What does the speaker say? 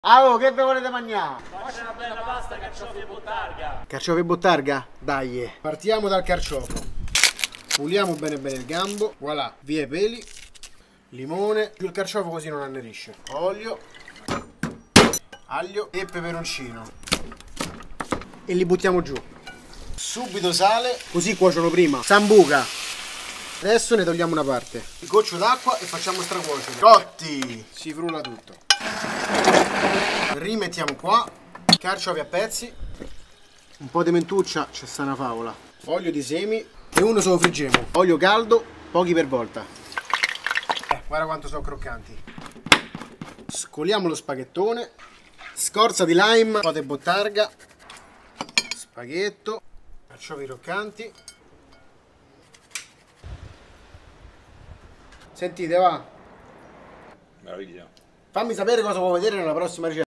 Ah, oh, che vi volete mangiare? Faccia una bella pasta, carciofi e bottarga. Carciofo e bottarga? Dai. Partiamo dal carciofo. Puliamo bene bene il gambo. Voilà, via i peli. Limone. Più il carciofo così non annerisce. Olio. Aglio e peperoncino. E li buttiamo giù. Subito sale. Così cuociono prima. Sambuca. Adesso ne togliamo una parte. Il goccio d'acqua e facciamo stracuocere. Cotti! Si frulla tutto. Rimettiamo qua. Carciofi a pezzi. Un po' di mentuccia, c'è sta una favola. Olio di semi e uno solo friggiamo. Olio caldo, pochi per volta. Guarda quanto sono croccanti. Scoliamo lo spaghettone. Scorza di lime, un po' di bottarga. Spaghetto. Carciofi croccanti. Sentite, va? Meraviglia. Fammi sapere cosa vuoi vedere nella prossima ricetta.